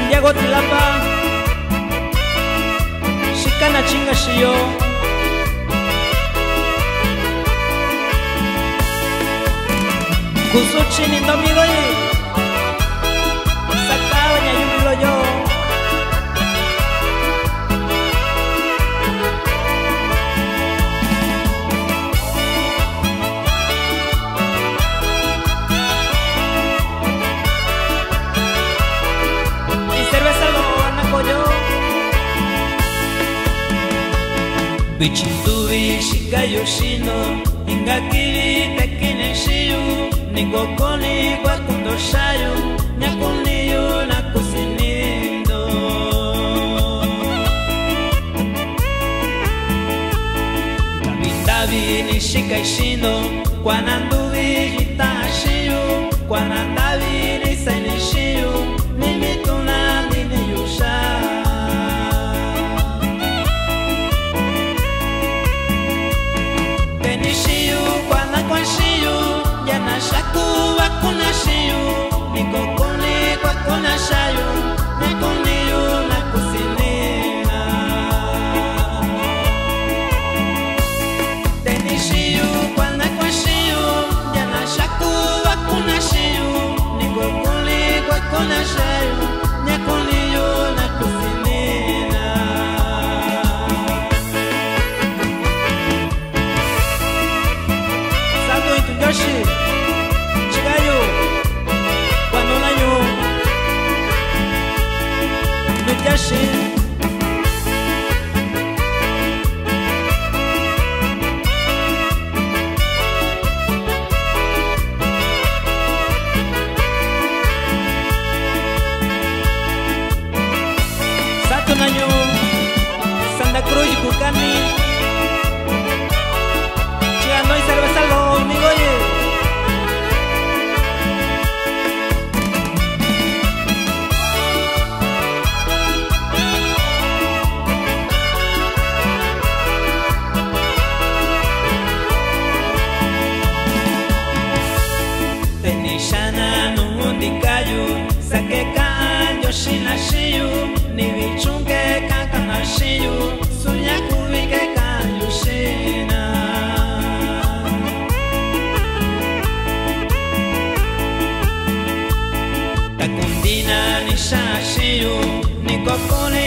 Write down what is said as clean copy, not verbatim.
Santiago Tlapa Shikana chinga shiyo Kusuchini domigo yi Sakawa nyayumilo yo Bichintubi shikayo shino Ingakiri tekine shiyu Ningokoni kwa kundoshayo Nyakuniyo na kusinindo Tabindabi ni shikai shino Kwa nandubi jitashiyu Kwa nandabi ni saini shiyu Nimituna nini yusha Shaku wakuna shiyu Nikokoni kwa kona shayu Nikoniyu na kusinina Teni shiyu kwa nakwa shiyu Jana shaku wakuna shiyu Nikokoni kwa kona shayu Nikoniyu na kusinina Sato itujoshi Satu nanyo Santa Cruz Bucani Chigano y cerveza lo migoye Shana no mundikayu Sake kan yoshina shiyu Nibichunke kan kanashiyu Sunyakubike kan yoshina Takundina ni shashiyu Nikokone